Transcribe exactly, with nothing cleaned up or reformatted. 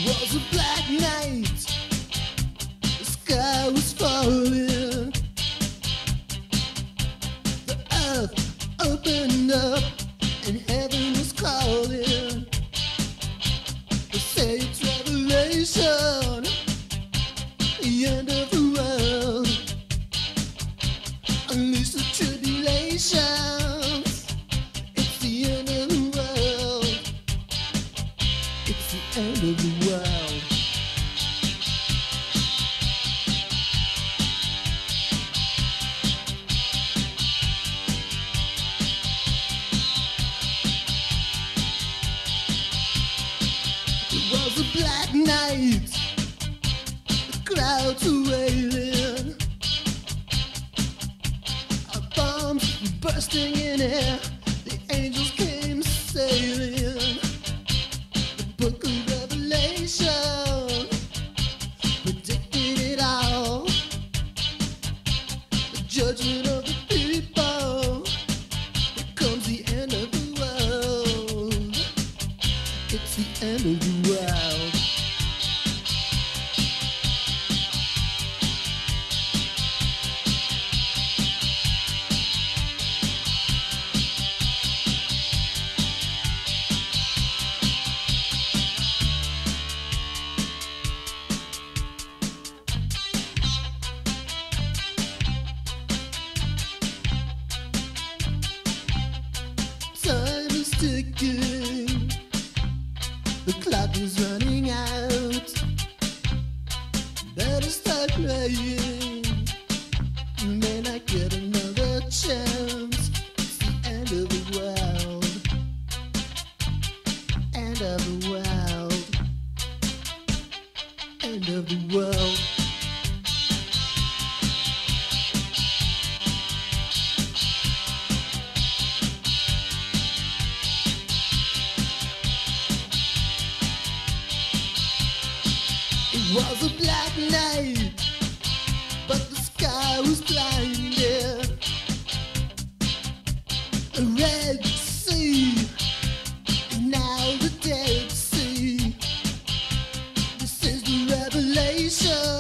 was a black night. The sky was falling. The earth opened up and heaven was calling. They say it's revelation, the end of the world. Unleash the tribulations. It's the end of the world. It's the end of the world. It was a black night. The crowds were wailing. Our bombs were bursting in air. The angels came sailing. The book of Revelation predicted it all. The judgment of the people. Here comes the end of the world. It's the end of the world. Time is ticking. The clock is running out. Better start praying. You may not get another chance. It's the end of the world. End of the world. End of the world. It was a black night, but the sky was blinded. A red sea, and now the Dead Sea. This is the revelation.